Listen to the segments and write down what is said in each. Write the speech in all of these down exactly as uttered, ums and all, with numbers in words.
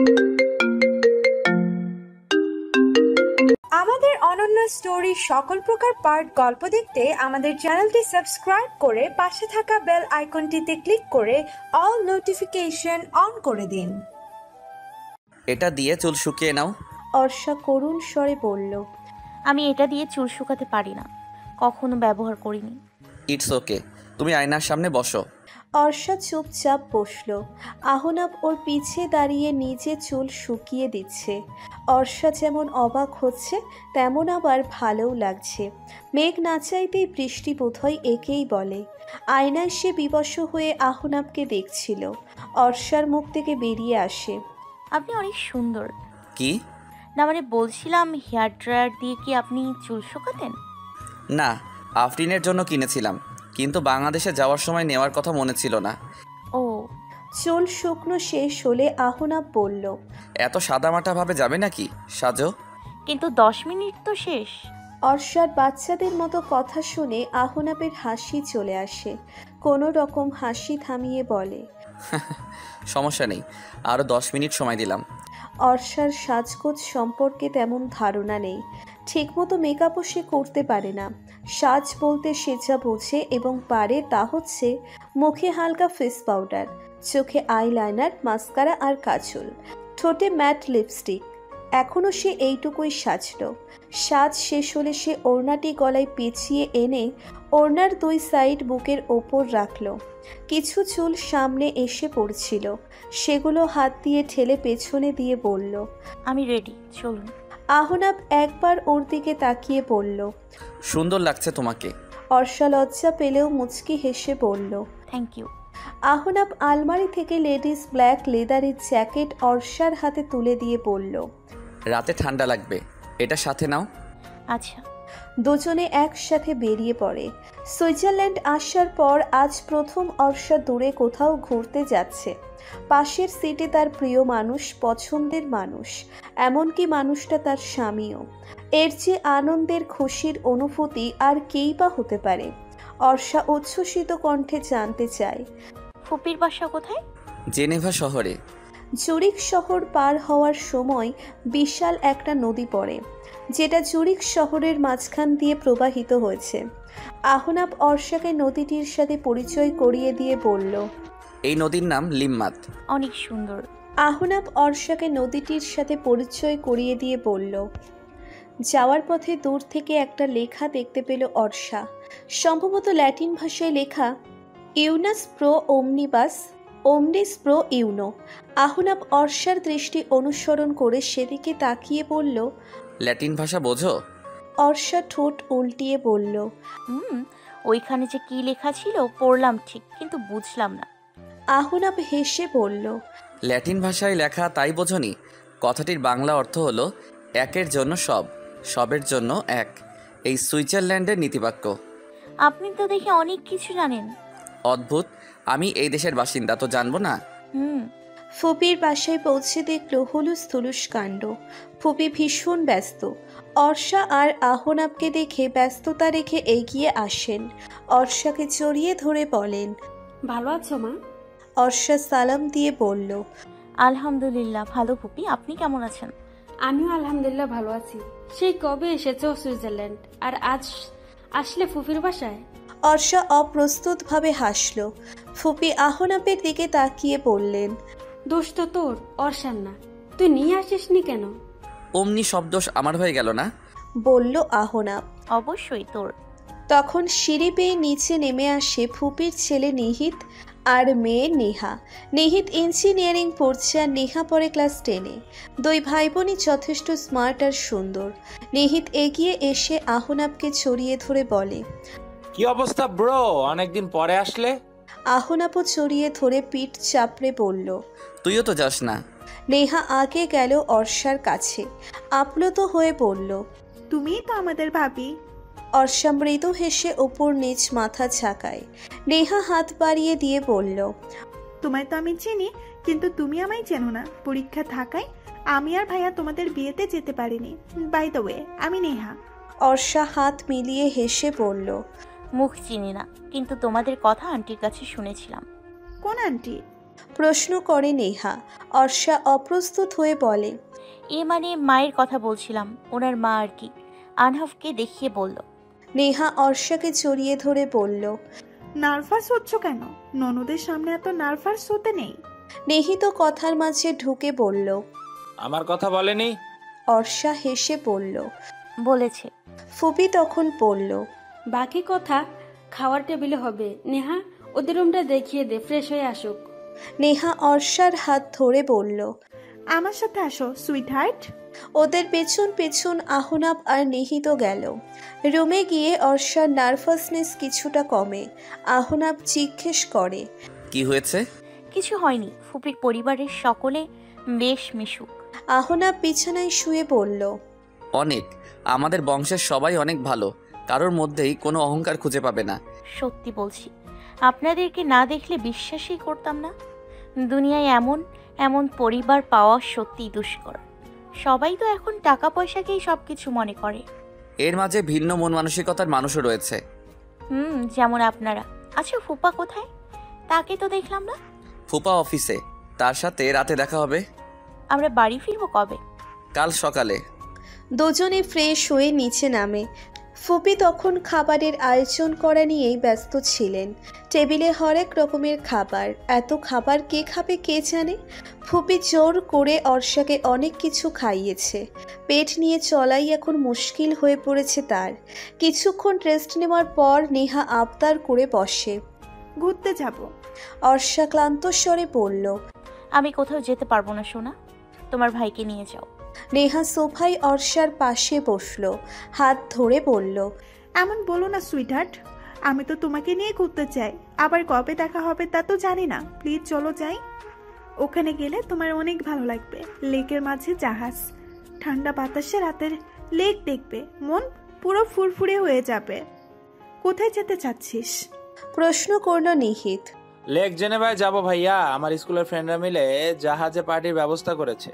আমাদের অনন্য স্টোরি সকল প্রকার পার্ট গল্প দেখতে আমাদের চ্যানেলটি সাবস্ক্রাইব করে পাশে থাকা বেল আইকনটিতে ক্লিক করে অল নোটিফিকেশন অন করে দিন। এটা দিয়ে চুল শুকিয়ে নাও। অর্ষা করুণ স্বরে বলল, আমি এটা দিয়ে চুল শুকাতে পারি না, কখনো ব্যবহার করিনি। ইটস ওকে, তুমি আয়নার সামনে বসো। অর্ষা চুপচাপ বসল। আহনাব ওর পিছে দাঁড়িয়ে নিজে চুল শুকিয়ে দিচ্ছে। অর্ষা যেমন অবাক হচ্ছে তেমন আবার ভালোও লাগছে। মেঘ না চাইতেই বৃষ্টি বোধহয় একেই বলে। আয়নায় সে বিবশ হয়ে আহনাবকে দেখছিল। অর্ষার মুখ থেকে বেরিয়ে আসে, আপনি অনেক সুন্দর। কি? না মানে বলছিলাম, হেয়ার ড্রায়ার দিয়ে কি আপনি চুল শুকাতেন? না, আফরিনের জন্য কিনেছিলাম, কিন্তু বাংলাদেশে যাওয়ার সময় নেওয়ার কথা মনে ছিল না। ও। চুল শুকনো শেষ হলে আহনাব বলল, এত সাদামাটাভাবে যাবে নাকি? সাজো। কিন্তু দশ মিনিট তো শেষ। অর্ষার বাচ্চাদের মতো কথা শুনে আহনাবের হাসি চলে আসে। কোনো রকম হাসি থামিয়ে বলে, সমস্যা নেই, আরও দশ মিনিট সময় দিলাম। অর্ষার সাজগোজ সম্পর্কে তেমন ধারণা নেই। ঠিকমতো মেকআপও সে করতে পারে না। সাজ বলতে সে যা বোঝে এবং পারে তা হচ্ছে মুখে হালকা ফেস পাউডার, চোখে আইলাইনার, মাস্কারা আর কাজল, ঠোঁটে ম্যাট লিপস্টিক। এখনও সে এইটুকুই সাজল। সাজ শেষ হলে সে ওড়নাটি গলায় পেঁচিয়ে এনে ওড়নার দুই সাইড বুকের ওপর রাখল। কিছু চুল সামনে এসে পড়ছিল, সেগুলো হাত দিয়ে ঠেলে পেছনে দিয়ে বলল, আমি রেডি, চলুন। আহনাব একবার ওর দিকে তাকিয়ে বলল, সুন্দর লাগছে তোমাকে। অর্ষা লজ্জা পেলেও মুচকি হেসে বলল, থ্যাংক ইউ। আহনাব আলমারি থেকে লেডিস ব্ল্যাক লেদারের জ্যাকেট অর্ষার হাতে তুলে দিয়ে বলল, রাতে ঠান্ডা লাগবে, এটা সাথে নাও। আচ্ছা। দুজনে একসাথে বেরিয়ে পড়ে। সুইজারল্যান্ড আসার পর আজ প্রথম অর্ষা দূরে কোথাও ঘুরতে যাচ্ছে। পাশের সিটে তার প্রিয় মানুষ, পছন্দের মানুষ, এমনকি মানুষটা তার স্বামীও। এর যে আনন্দের খুশির অনুভূতি আর কেই বা হতে পারে। অর্ষা উচ্ছ্বসিত কণ্ঠে জানতে চায়, ফুপির বাসা কোথায়? জেনেভা শহরে। জুরিক শহর পার হওয়ার সময় বিশাল একটা নদী পড়ে, যেটা জুরিক শহরের মাঝখান দিয়ে প্রবাহিত হয়েছে। আহনাব অর্ষাকে নদীটির সাথে পরিচয় করিয়ে দিয়ে বলল, এই নদীর নাম লিম্মাত। অনেক সুন্দর। আহনাব অর্ষাকে নদীটির সাথে পরিচয় করিয়ে দিয়ে বলল। যাওয়ার পথে দূর থেকে একটা লেখা দেখতে পেল অর্ষা, সম্ভবত ল্যাটিন ভাষায় লেখা, ইউনাস প্রো ওমনিবাস ওমনিস প্রো ইউনো। আহনাব অর্ষার দৃষ্টি অনুসরণ করে সেদিকে তাকিয়ে বলল, ল্যাটিন ভাষা বোঝো? অর্ষা ঠোঁট উল্টিয়ে বলল, হুম, ওইখানে যে কি লেখা ছিল পড়লাম ঠিক, কিন্তু বুঝলাম না। আহনাব হেসে বলল, ল্যাটিন ভাষায় লেখা তাই বোঝনি? কথাটির বাংলা অর্থ হলো একের জন্য সব, সবের জন্য এক। এই সুইজারল্যান্ডের নীতিবাক্য। আপনি তো দেখি অনেক কিছু জানেন। অদ্ভুত, আমি এই দেশের বাসিন্দা, তো জানবো না? হুম। ফুপির বাসায় পৌঁছে দেখল হুলুস থুলুস কাণ্ড। ফুপি ভীষণ ব্যস্ত। অর্ষা আর আহনাবকে দেখে ব্যস্ততা রেখে এগিয়ে আসেন। অর্ষাকে জড়িয়ে ধরে বলেন, ভালো আছো মা? অর্ষা সালাম দিয়ে বলল, আলহামদুলিল্লাহ ভালো ফুপি, আপনি কেমন আছেন? আমিও আলহামদুলিল্লাহ ভালো আছি। সেই কবে এসেছো সুইজারল্যান্ড, আর আজ আসলে ফুফির বাসায়? অর্ষা অপ্রস্তুতভাবে হাসল। ফুপি আহনাবের দিকে তাকিয়ে বললেন, দোষ তো তোর, অর্ষার না। তুই নিয়ে আসিসনি কেন? অমনি সব দোষ আমার হয়ে গেল না? বলল আহনাব। অবশ্যই তোর। তখন সিঁড়ি বেয়ে নিচে নেমে আসে ফুপির ছেলে নিহিত আর মেয়ে নেহা। নিহিত ইঞ্জিনিয়ারিং পড়ছে আর নেহা পড়ে ক্লাস টেনে। দুই ভাই বোনই যথেষ্ট স্মার্ট আর সুন্দর। নিহিত এগিয়ে এসে আহনাবকে ছড়িয়ে ধরে বলে, কি অবস্থা ব্রো, অনেকদিন পরে আসলে? আহনাবও ছড়িয়ে ধরে পিঠ চাপড়ে বলল, তুইও তো যাস না। নেহা আগে গেল অর্ষার কাছে, আপ্লুত হয়ে বলল, তুমিই তো আমাদের ভাবি। অর্ষা মৃদু হেসে ওপর নিচ মাথা ঝাঁকায়। নেহা হাত বাড়িয়ে দিয়ে বলল, তোমায় তো আমি চিনি, কিন্তু তুমি আমায় চেনো না। পরীক্ষা থাকায় আমি আর ভাইয়া তোমাদের বিয়েতে যেতে পারিনি। বাই দ্য ওয়ে, আমি নেহা। অর্ষা হাত মিলিয়ে হেসে বলল, মুখ চিনি না, কিন্তু তোমাদের কথা আন্টির কাছে শুনেছিলাম। কোন আন্টি? প্রশ্ন করে নেহা। অর্ষা অপ্রস্তুত হয়ে বলে, এ মানে মায়ের কথা বলছিলাম, ওনার মা আর কি। আনহাফকে দেখিয়ে বলল। নেহা অর্ষাকে জড়িয়ে ধরে বলল, নার্ভাস হচ্ছ কেন? ননদের সামনে এত নার্ভাস হতে নেই। নেহিত কথার মাঝে ঢুকে বলল। আমার কথা বলেনি? অর্ষা হেসে বলল, বলেছে। ফুপি তখন বলল, বাকি কথা খাওয়ার টেবিলে হবে। নেহা, ওদের রুমটা দেখিয়ে দে, ফ্রেশ হয়ে আসুক। নেহা অর্ষার হাত ধরে বলল, আমার সাথে আসো সুইট হার্ট। ওদের পেছন পেছন আহনাব আর নিহিত গেল। রুমে গিয়ে অর্ষার নার্ভাসনেস কিছুটা কমে। আহনাব জিজ্ঞেস করে, কি হয়েছে? কিছু হয়নি, ফুপির পরিবারের সকলে বেশ মিশুক। আহনাব বিছানায় শুয়ে বলল, অনেক। আমাদের বংশের সবাই অনেক ভালো, কারোর মধ্যেই কোনো অহংকার খুঁজে পাবে না। সত্যি বলছি, আপনাদেরকে না দেখলে বিশ্বাসই করতাম না। দুনিয়ায় এমন এমন পরিবার পাওয়া সত্যিই দুষ্কর। সবাই তো এখন টাকা পয়সাকেই সব কিছু মনে করে। এর মাঝে ভিন্ন মন মানসিকতার মানুষও রয়েছে। হুম, যেমন আপনারা। আচ্ছা, ফুপা কোথায়? তাকে তো দেখলাম না। ফুপা অফিসে, তার সাথে রাতে দেখা হবে। আমরা বাড়ি ফিরবো কবে? কাল সকালে। দুজনে ফ্রেশ হয়ে নিচে নামে। ফুপি তখন খাবারের আয়োজন করা নিয়েই ব্যস্ত ছিলেন। টেবিলে হরেক রকমের খাবার। এত খাবার কে খাবে কে জানে। ফুপি জোর করে অর্ষাকে অনেক কিছু খাইয়েছে। পেট নিয়ে চলাই এখন মুশকিল হয়ে পড়েছে তার। কিছুক্ষণ রেস্ট নেওয়ার পর নেহা আবদার করে বসে, ঘুরতে যাব। অর্ষা ক্লান্ত স্বরে বলল, আমি কোথাও যেতে পারবো না সোনা, তোমার ভাইকে নিয়ে যাও। নেহা সোফায় অর্ষার পাশে বসলো, হাত ধরে বলল, এমন বলো না সুইট হার্ট, আমি তো তোমাকে নিয়ে ঘুরতে চাই। আবার কবে দেখা হবে তা তো জানি না। প্লিজ চলো যাই। ওখানে গেলে তোমার অনেক ভালো লাগবে। লেকের মাঝে জাহাজ, ঠান্ডা বাতাসে রাতের লেক দেখবে, মন পুরো ফুরফুরে হয়ে যাবে। কোথায় যেতে চাচ্ছিস? প্রশ্ন করল নিহিত। লেক জেনেভায় যাব ভাইয়া, আমার স্কুলের ফ্রেন্ডরা মিলে জাহাজে পার্টির ব্যবস্থা করেছে।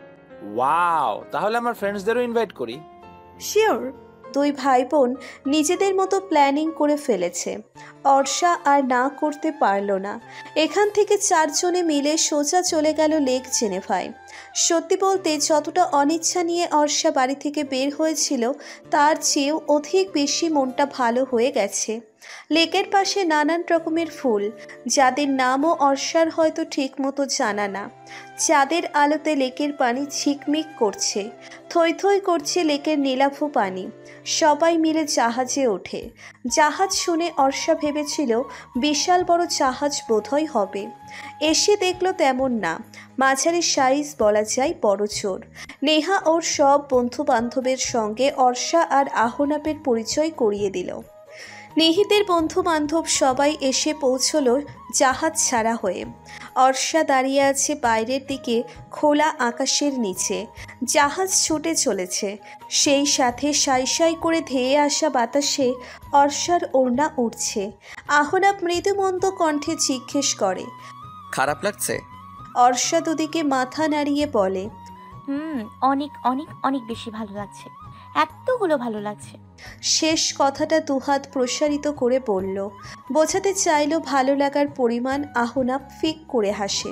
ওয়াও, তাহলে আমার ফ্রেন্ডসদেরও ইনভাইট করি। শিওর। দুই ভাই বোন নিজেদের মতো প্ল্যানিং করে ফেলেছে। অর্ষা আর না করতে পারল না। এখান থেকে চারজনে মিলে সোজা চলে গেল লেক জেনেভায়। সত্যি বলতে যতটা অনিচ্ছা নিয়ে অর্ষা বাড়ি থেকে বের হয়েছিল তার চেয়েও অধিক বেশি মনটা ভালো হয়ে গেছে। লেকের পাশে নানান রকমের ফুল, যাদের নামও অর্ষার হয়তো ঠিক মতো জানা না। চাঁদের আলোতে লেকের পানি ঝিকমিক করছে, থই থই করছে লেকের নীলাভ পানি। সবাই মিলে জাহাজে ওঠে। জাহাজ শুনে অর্ষা ভেবেছিল বিশাল বড় জাহাজ বোধহয় হবে। এসে দেখলো তেমন না, মাঝারি সাইজ বলা যায় বড় জোর। নেহা ওর সব বন্ধু বান্ধবের সঙ্গে অর্ষা আর আহনাপের পরিচয় করিয়ে দিল। নিহিতের বন্ধু বান্ধব সবাই এসে পৌঁছল জাহাজ ছাড়া হয়ে। অর্ষা দাঁড়িয়ে আছে বাইরের দিকে খোলা আকাশের নিচে। জাহাজ ছুটে চলেছে, সেই সাথে সাই সাই করে ধেয়ে আসা বাতাসে অর্ষার ওড়না উঠছে। আহনাপ মৃদুমন্দ কণ্ঠে জিজ্ঞেস করে, খারাপ লাগছে? অর্ষা দুদিকে মাথা নাড়িয়ে বলে, হুম, অনেক অনেক অনেক বেশি ভালো লাগছে, এতগুলো ভালো লাগছে। শেষ কথাটা দুহাত প্রসারিত করে বলল। বোঝাতে চাইল ভালো লাগার পরিমাণ। আহনাপ ফিক করে হাসে।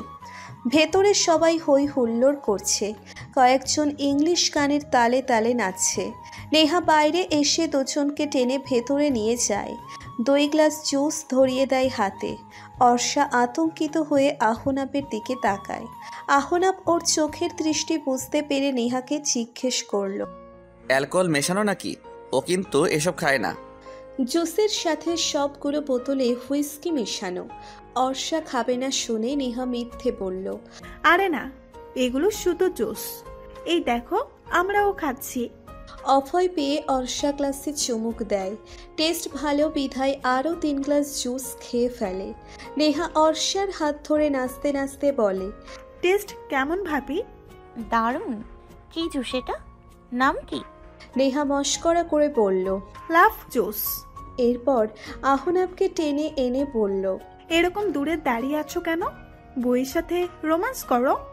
ভেতরে সবাই হই হুল্লোড় করছে, কয়েকজন ইংলিশ গানের তালে তালে নাচছে। নেহা বাইরে এসে দুজনকে টেনে ভেতরে নিয়ে যায়, দুই গ্লাস জুস ধরিয়ে দেয় হাতে। অর্ষা আতঙ্কিত হয়ে আহনাপের দিকে তাকায়। আহনাপ ওর চোখের দৃষ্টি বুঝতে পেরে নেহাকে জিজ্ঞেস করল, অ্যালকোহল মেশানো নাকি? ও কিন্তু এসব খায় না। জুসের সাথে সবগুলো বোতলে হুইস্কি মেশানো। অর্ষা খাবে না শুনে নেহা মিথ্যে বলল, আরে না, এগুলো শুধু জুস। এই দেখো, আমরাও খাচ্ছি। অভয় পেয়ে অর্ষা গ্লাসে চুমুক দেয়। টেস্ট ভালো বিধায় আরও তিন গ্লাস জুস খেয়ে ফেলে। নেহা অর্ষার হাত ধরে নাচতে নাচতে বলে, টেস্ট কেমন ভাবি? দারুণ। কি জুস এটা? নাম কি? নেহা মস্করা করে বলল, লাভ জুস। এরপর আহনাবকে টেনে এনে বলল, এরকম দূরে দাঁড়িয়ে আছো কেন? বইয়ের সাথে রোমান্স করো।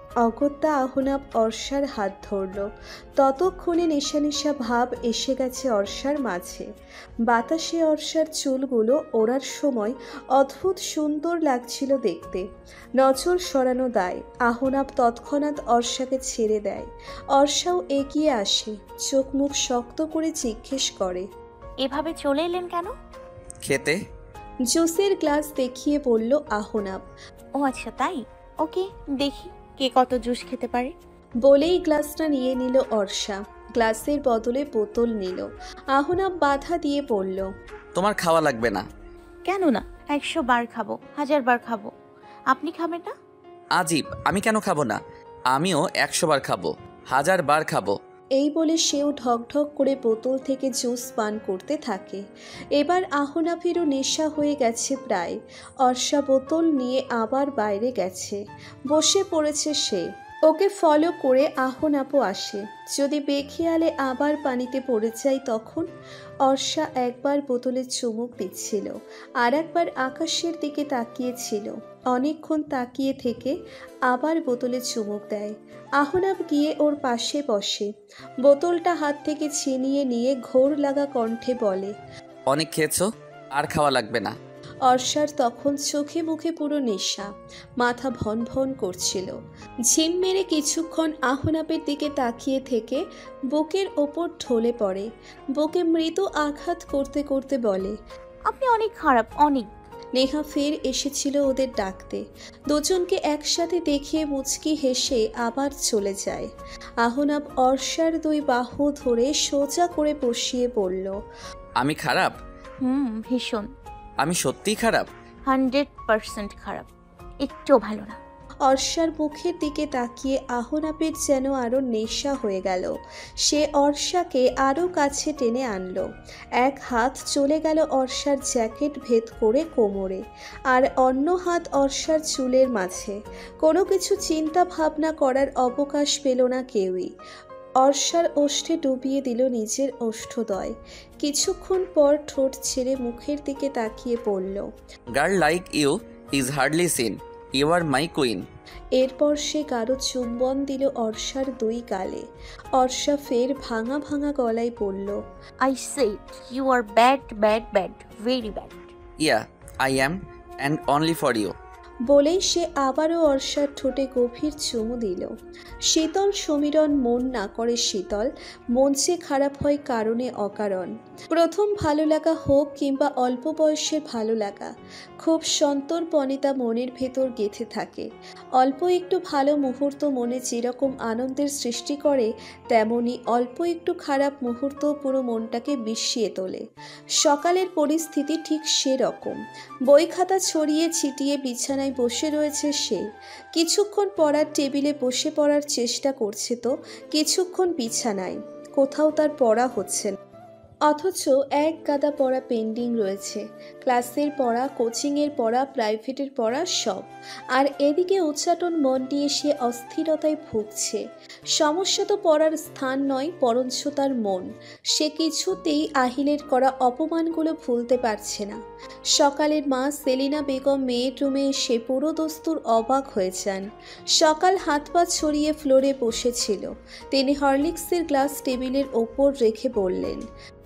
অগত্যা আহনাব অর্ষার হাত ধরল। ততক্ষণে নেশা নেশা ভাব এসে গেছে অর্ষার মাঝে। বাতাসে অর্ষার চুলগুলো ওড়ার সময় অদ্ভুত সুন্দর লাগছিল দেখতে। নজর সরানো দায়, আহনাব তৎক্ষণাৎ অর্ষাকে ছেড়ে দেয়। অর্ষাও এগিয়ে আসে, চোখ মুখ শক্ত করে জিজ্ঞেস করে, এভাবে চলে এলেন কেন? খেতে। জুসের গ্লাস দেখিয়ে বলল আহনাব। ও আচ্ছা তাই, ওকে দেখি কে কত জুস খেতে পারে। বলেই গ্লাসটা নিয়ে নিল অর্ষা। গ্লাসের বদলে বোতল নিল। আহনাব বাধা দিয়ে বলল, তোমার খাওয়া লাগবে না। কেন না? একশো বার খাবো, হাজার বার খাবো। আপনি খাবেন না? আজীব, আমি কেন খাবো না? আমিও একশো বার খাবো, হাজার বার খাবো। এই বলে সেও ঢক ঢক করে বোতল থেকে জুস পান করতে থাকে। এবার আহনাফেরও নেশা হয়ে গেছে প্রায়। অর্ষা বোতল নিয়ে আবার বাইরে গেছে, বসে পড়েছে সে। ওকে ফলো করে আহনাপও আসে। যদি বেখেয়ালে আবার পানিতে পড়ে যায় তখন? অর্ষা একবার বোতলে চুমুক দিচ্ছিল, আর একবার আকাশের দিকে তাকিয়েছিল। অনেকক্ষণ তাকিয়ে থেকে আবার বোতলে চুমুক দেয়। আহনাব গিয়ে ওর পাশে বসে, বোতলটা হাত থেকে ছিনিয়ে নিয়ে ঘোর লাগা কণ্ঠে বলে, অনেক খেয়েছো, আর খাওয়া লাগবে না। অর্ষার তখন চোখে মুখে পুরো নেশা, মাথা ভন ভন করছিল। ঝিম মেরে কিছুক্ষণ আহনাবের দিকে তাকিয়ে থেকে বুকের ওপর ঢলে পড়ে। বুকে মৃদু আঘাত করতে করতে বলে, আপনি অনেক খারাপ, অনেক। নেহা ফের এসেছিল ওদের ডাকতে। দুজনকে একসাথে দেখিয়ে মুচকি হেসে আবার চলে যায়। আহনাব অর্ষার দুই বাহু ধরে সোজা করে বসিয়ে বলল, আমি খারাপ? হুম, ভীষণ। আমি সত্যিই খারাপ? হান্ড্রেড পার্সেন্ট খারাপ, একটুও ভালো না। অর্ষার মুখের দিকে তাকিয়ে আহনাবের যেন আরো নেশা হয়ে গেল। সে অর্ষাকে আরো কাছে টেনে আনলো। এক হাত চলে গেল অর্ষার জ্যাকেট ভেদ করে কোমরে, আর অন্য হাত অর্ষার চুলের মাঝে। কোনো কিছু চিন্তা ভাবনা করার অবকাশ পেল না কেউই। অর্ষার ওষ্ঠে ডুবিয়ে দিল নিজের ওষ্ঠদয়। কিছুক্ষণ পর ঠোঁট ছেড়ে মুখের দিকে তাকিয়ে পড়ল, girl like you is hardly seen, you are my queen. এরপর সে গাঢ় চুম্বন দিল অর্ষার দুই গালে। অর্ষা ফের ভাঙা ভাঙা গলায় বলল, I said you are bad bad bad, very bad. Yeah I am, and only for you. বলেই সে আবারও অর্ষার ঠোঁটে গভীর চুমু দিল। শীতল সমীরণ মন না করে শীতল, মন যে খারাপ হয় কারণে অকারণ। প্রথম ভালো লাগা হোক কিংবা অল্প বয়সের ভালো লাগা, খুব সন্তর্পণে তা মনের ভেতর গেঁথে থাকে। অল্প একটু ভালো মুহূর্ত মনে যেরকম আনন্দের সৃষ্টি করে, তেমনি অল্প একটু খারাপ মুহূর্ত পুরো মনটাকে বিষিয়ে তোলে। সকালের পরিস্থিতি ঠিক সেরকম। বই খাতা ছড়িয়ে ছিটিয়ে বিছানায় বসে রয়েছে সে। কিছুক্ষণ পড়ার টেবিলে বসে পড়ার চেষ্টা করছে তো কিছুক্ষণ বিছানায়, কোথাও তার পড়া হচ্ছে না। অথচ এক গাদা পড়া পেন্ডিং রয়েছে, ক্লাসের পড়া, কোচিংয়ের পড়া, প্রাইভেটের পড়া, সব। আর এদিকে উচ্চাটন মন নিয়ে সে অস্থিরতায় ভুগছে। সমস্যা তো পড়ার স্থান নয়, বরঞ্চ তার মন। সে কিছুতেই আহিলের করা অপমানগুলো ভুলতে পারছে না। সকালের মা সেলিনা বেগম মেয়ের রুমে এসে পুরো দস্তুর অবাক হয়ে যান। সকাল হাত পা ছড়িয়ে ফ্লোরে বসেছিল। তিনি হরলিক্সের গ্লাস টেবিলের ওপর রেখে বললেন,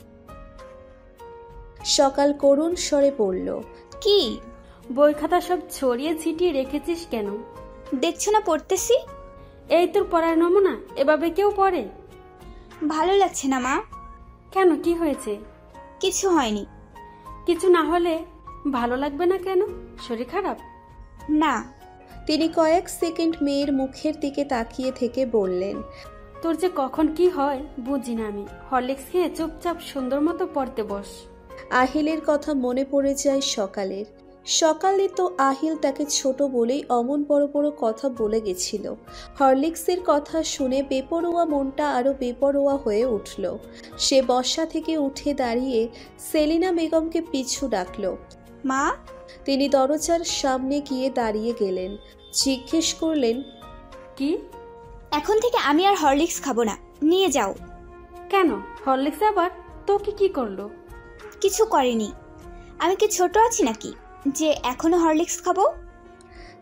সকাল করুণ স্বরে বলল, কি বই খাতা সব ছড়িয়ে ছিটিয়ে রেখেছিস কেন? দেখছো না পড়তেছি। এই তোর পড়ার নমুনা? এভাবে কেউ পড়ে? ভালো লাগছে না মা। কেন, কি হয়েছে? কিছু হয়নি। কিছু না হলে ভালো লাগবে না কেন? শরীর খারাপ? না। তিনি কয়েক সেকেন্ড মেয়ের মুখের দিকে তাকিয়ে থেকে বললেন, তোর যে কখন কি হয় বুঝি না আমি। হরলিক্স খেয়ে চুপচাপ সুন্দর মতো পড়তে বস। আহিলের কথা মনে পড়ে যায় সকালের। সকালে তো আহিল তাকে ছোট বলেই অমন বড় বড় কথা বলে গেছিল। হরলিক্সের কথা শুনে বেপরোয়া মনটা আরো বেপরোয়া হয়ে উঠল। সে বসা থেকে উঠে দাঁড়িয়ে সেলিনা বেগমকে পিছু ডাকল। মা। তিনি দরজার সামনে গিয়ে দাঁড়িয়ে গেলেন। জিজ্ঞেস করলেন, কি? এখন থেকে আমি আর হরলিক্স খাবো না, নিয়ে যাও। কেন? হরলিক্স আবার তোকে কি করলো? কিছু করেনি। আমি কি ছোট আছি নাকি যে এখনো হরলিক্স খাবো?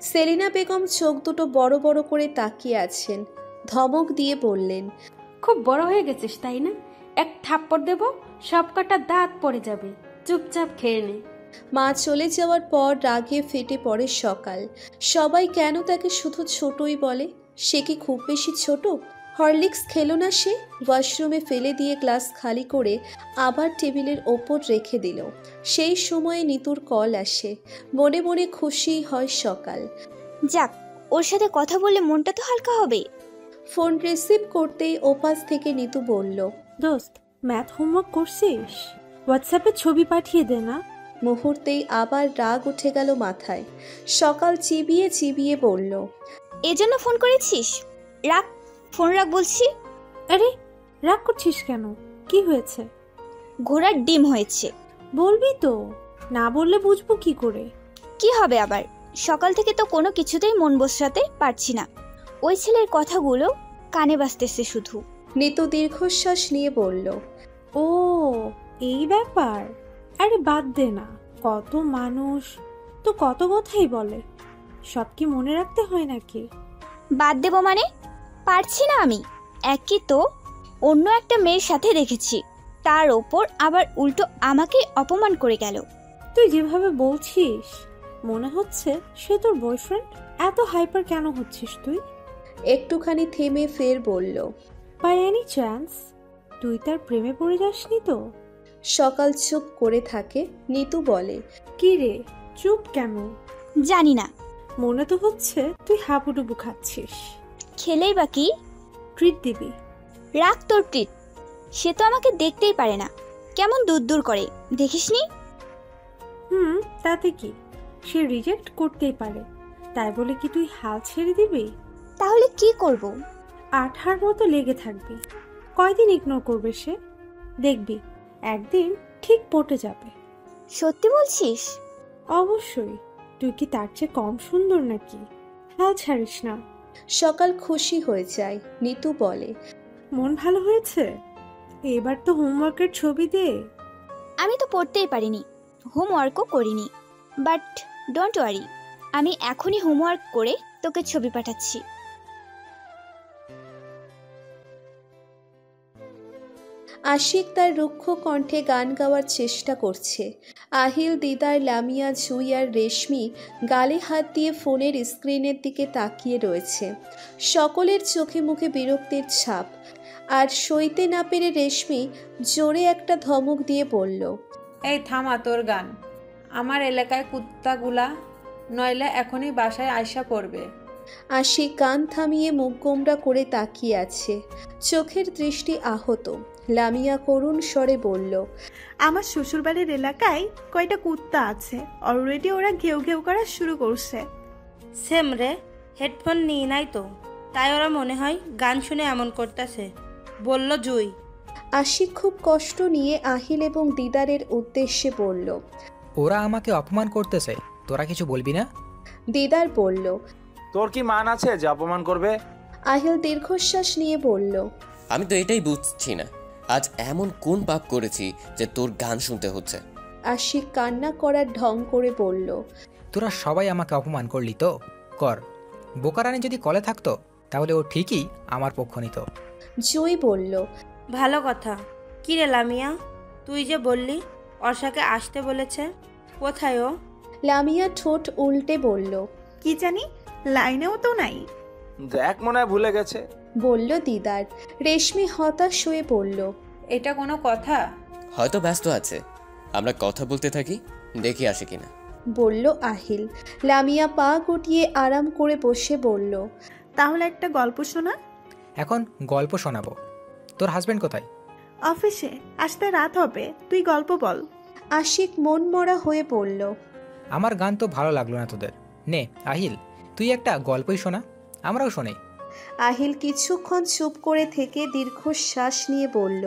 সেলিনা বেগম চোখ দুটো বড় বড় করে তাকিয়ে আছেন। ধমক দিয়ে বললেন, খুব বড় হয়ে গেছিস তাই না? এক থাপ্পড় দেব, সব কটা দাঁত পড়ে যাবে। চুপচাপ খেয়ে নে। মা চলে যাওয়ার পর রাগে ফেটে পড়ে সকাল। সবাই কেন তাকে শুধু ছোটই বলে? সে কি খুব বেশি ছোট? হরলিক্স খেলো না সে? ওয়াশরুমে ফেলে দিয়ে গ্লাস খালি করে আবার টেবিলের ওপর রেখে দিল। সেই সময়ে নিতুর কল আসে। মনে মনে খুশি হয় সকাল। যাক, ওর সাথে কথা বললে মনটা তো হালকা হবে। ফোন রিসিভ করতেই ওপাশ থেকে নিতু বলল, দোস্ত, ম্যাথ হোমওয়ার্ক করছিস? হোয়াটসঅ্যাপে ছবি পাঠিয়ে দে না। মুহূর্তেই আবার রাগ উঠে গেল মাথায়। সকাল চিবিয়ে চিবিয়ে বলল, এজন্য ফোন করেছিস? রাখ, ফোন রাখ বলছি। আরে রাগ করছিস কেন? কি হয়েছে? ঘোড়ার ডিম হয়েছে। বলবি তো, না বললে বুঝবো কি করে? কি হবে আবার? সকাল থেকে তো কোনো কিছুতেই মন বসাতে পারছি না। ওই ছেলের কথাগুলো কানে বাজতেছে শুধু। নিতু দীর্ঘশ্বাস নিয়ে বলল, ও এই ব্যাপার? আরে বাদ দে না, কত মানুষ তো কত কথাই বলে, সব কি মনে রাখতে হয় নাকি? বাদ দেবো মানে? পারছি না আমি। একই তো অন্য একটা মেয়ের সাথে দেখেছি, তার ওপর আবার উল্টো আমাকে অপমান করে গেল। তুই যেভাবে বলছিস মনে হচ্ছে সে তোর বয়ফ্রেন্ড। এত হাইপার কেন হচ্ছিস তুই? একটুখানি থেমে ফের বলল, বাই এনি চান্স তুই তার প্রেমে পড়ে যাসনি তো? সকাল চুপ করে থাকে। নিতু বলে, কি রে চুপ কেন? জানি না, মনে তো হচ্ছে তুই হাবুডুবু খাচ্ছিস। খেলেই বা কি? ট্রিট দিবি? রাখ তোর ট্রিট। সে তো আমাকে দেখতেই পারে না, কেমন দূর দূর করে, দেখিসনি? হুম, তাতে কি? সে রিজেক্ট করতেই পারে, তাই বলে কি তুই হাল ছেড়ে দিবি? তাহলে কি করব? আঠার মতো লেগে থাকবি। কয়দিন ইগনোর করবে সে? দেখবি একদিন ঠিক পটে যাবে। সত্যি বলছিস? অবশ্যই। তুই কি তার চেয়ে কম সুন্দর নাকি? হাল ছাড়িস না। সকাল খুশি হয়ে যায়। নিতু বলে, মন ভালো হয়েছে? এবার তো হোমওয়ার্কের ছবি দে। আমি তো পড়তেই পারিনি, হোমওয়ার্কও করিনি। বাট ডোন্ট ওয়ারি, আমি এখনই হোমওয়ার্ক করে তোকে ছবি পাঠাচ্ছি। আশিক তার রুক্ষ কণ্ঠে গান গাওয়ার চেষ্টা করছে। আহিল, দিদার, লামিয়া, জুই আর রেশমি গালে হাত দিয়ে ফোনের স্ক্রিনের দিকে তাকিয়ে রয়েছে। সকলের চোখে মুখে বিরক্তির ছাপ। আর সইতে না পেরে রেশমি জোরে একটা ধমক দিয়ে বলল, এই থামা তোর গান। আমার এলাকায় কুত্তাগুলা নইলে এখনই বাসায় আয়সা পড়বে। আশিক গান থামিয়ে মুখ গোমড়া করে তাকিয়ে আছে, চোখের দৃষ্টি আহত। লামিয়া করুণ স্বরে বলল, আমার শ্বশুরবাড়ির এলাকায় কয়টা কুত্তা আছে, অলরেডি ওরা ঘেউ ঘেউ করা শুরু করছে। সেম রে, হেডফোন নিয়ে নাই তো, তাই ওরা মনে হয় গান শুনে এমন করতেছে, বলল জুই। আশিক খুব কষ্ট নিয়ে আহিল এবং দিদারের উদ্দেশ্যে বলল, ওরা আমাকে অপমান করতেছে, তোরা কিছু বলবি না? দিদার বলল, তোর কি মান আছে যে অপমান করবে? আহিল দীর্ঘশ্বাস নিয়ে বলল, আমি তো এটাই বুঝছি না, আজ এমন কোন পাপ করেছি যে তোর গান শুনতে হচ্ছে? আশিক কান্না করার ঢং করে বলল, তোরা সবাই আমাকে অপমান করলি তো কর। বোকারানি যদি কলে থাকতো তাহলে ও ঠিকই আমার পক্ষ নিত। জুই বলল, ভালো কথা। কি রে লামিয়া, তুই যে বললি অর্ষাকে আসতে বলেছে, কোথায় ও? লামিয়া ঠোঁট উল্টে বলল, কি জানি, লাইনেও তো নাই। দেখ মনে হয় ভুলে গেছে, বলল দিদার। রেশমি হতাশ হয়ে বলল, এটা কোনো কথা? হয়তো ব্যস্ত আছে, আমরা কথা বলতে থাকি, দেখি আসে কিনা, বলল আহিল। লামিয়া পা গুটিয়ে আরাম করে বসে বলল, তাহলে একটা গল্প শোনা। এখন গল্প শোনাবো। তোর হাজবেন্ড কোথায়? অফিসে, আসতে রাত হবে, তুই গল্প বল। আশিক মন মরা হয়ে বলল, আমার গান তো ভালো লাগলো না তোদের। নে আহিল, তুই একটা গল্পই শোনা, আমরাও শোনাই। আহিল কিছুক্ষণ চুপ করে থেকে দীর্ঘশ্বাস নিয়ে বলল,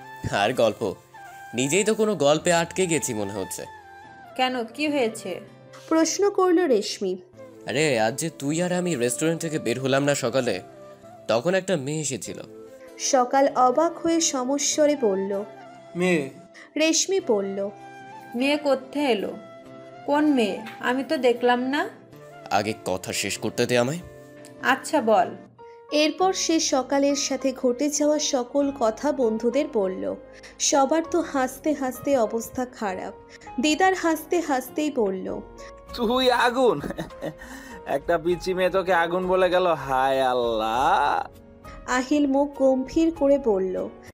আর গল্প? নিজেই তো কোনো গল্পে আটকে গেছি মনে হচ্ছে। কেন, কি হয়েছে? প্রশ্ন করল রেশমি। আরে আজ যে তুই আর আমি রেস্টুরেন্ট থেকে বের হলাম না সকালে, তখন একটা মেয়ে এসেছিল। সকাল অবাক হয়ে সমস্বরে বলল, মেয়ে? রেশমি বলল, মেয়ে কোথায় এলো? কোন মেয়ে? আমি তো দেখলাম না। আগে কথা শেষ করতে দে আমায়। আচ্ছা বল। এরপর সে সকালের সাথে ঘটে যাওয়া সকল কথা বন্ধুদের বলল। সবার তো হাসতে হাসতে অবস্থা খারাপ। দিদার হাসতে হাসতেই বলল, তুই আগুন? একটা পিচি মেয়ে তোকে আগুন বলে গেল, হায় আল্লাহ। আহিল মুখ গম্ভীর করে বলল,